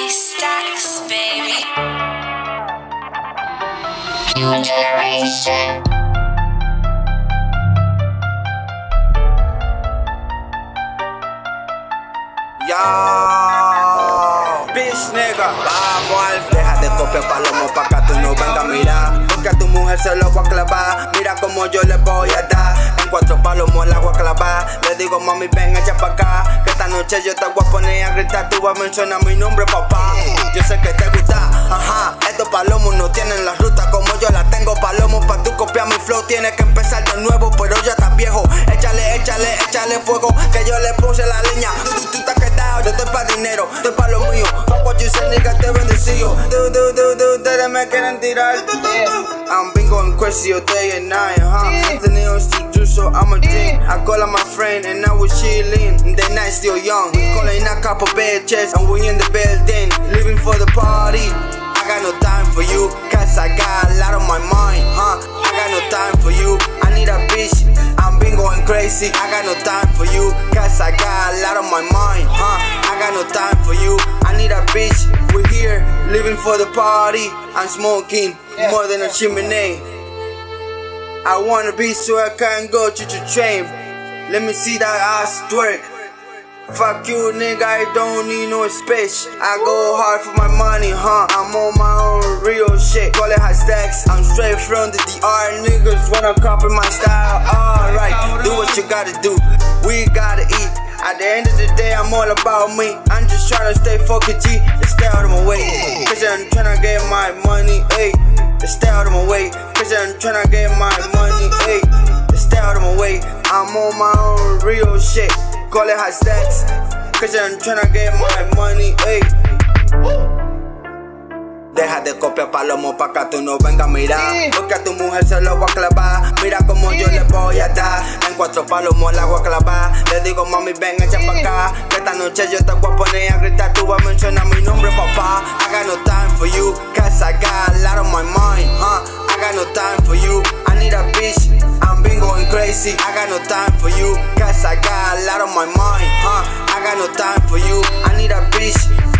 Stacks, baby. New generation. Yo, bitch nigga, vamos al deja de copiar palomo pa' que tú no vengas a mirar. Porque a tu mujer se lo voy a clavar. Mira como yo le voy a dar. En 4 palomos la voy a clavar. Le digo mami ven echa pa' acá. Que esta noche yo te voy a poner a gritar. Tú vas a mencionar mi nombre papá. Yo sé que te gusta, ajá. Estos palomos no tienen la ruta como yo la tengo. Palomos pa' tú copiar mi flow. Tienes que empezar de nuevo pero ya estás viejo. Échale fuego que yo le puse la leña. Tú estás quedado, yo estoy pa' dinero. Estoy pa' lo mío. Fuck what you say nigga, te bendecido. Ustedes me quieren tirar. I'm been going crazy all day and night, Nothing else to do, so I'ma drink. I call her my friend and now we're chilling. The night still young. Calling a couple bitches and we in the building. Living for the party. I got no time for you, cause I got a lot on my mind, I got no time for you. I need a bitch. I'm been going crazy. I got no time for you, cause I got a lot on my mind, I got no time for you. I need a bitch. We're here, living for the party. I'm smoking more than a chimney. I wanna be so I can go to the train. Let me see that ass twerk. Fuck you nigga, I don't need no space. I go hard for my money, I'm on my own real shit. Call it high stacks, I'm straight from the DR. Niggas wanna copy my style, alright. Do what you gotta do, we gotta eat. At the end of the day, I'm all about me. I'm just tryna stay fucking G and stay out of my way. Cause I'm tryna get my money, ayy. Stay out of my way, cause I'm tryna get my money, ayy. Stay out of my way, I'm on my own real shit. Call it high stacks, cause I'm tryna get my money, ayy. Deja de copiar palomo pa' que tú no vengas a mirar. Porque a tu mujer se lo voy a clavar. Mira como yo le voy a dar. En 4 palomos la voy a clavar. Le digo mami ven echa pa' acá. Que esta noche yo te voy a poner a gritar. Tú vas a mencionar mi nombre papá. I got no time for you, cause I got a lot on my mind, I got no time for you. I need a bitch. I'm been going crazy. I got no time for you, cause I got a lot on my mind, I got no time for you. I need a bitch.